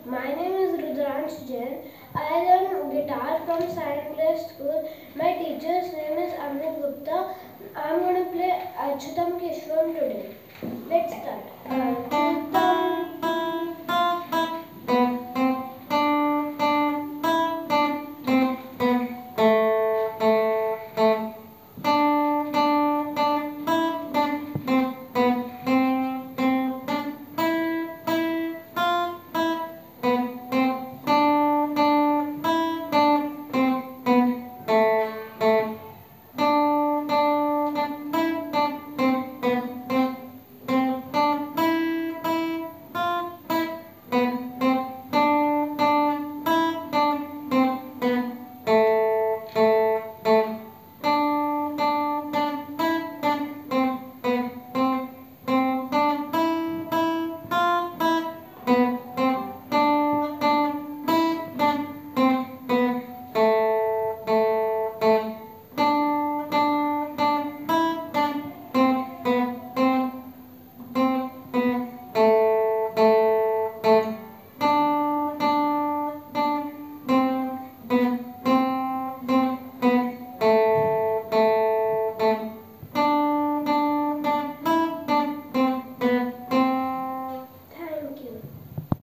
My name is Rudransh Jain. I learn guitar from Sanjayraj school. My teacher's name is Amit Gupta. I'm going to play Achutam Keshavam today. Let's start. Achutam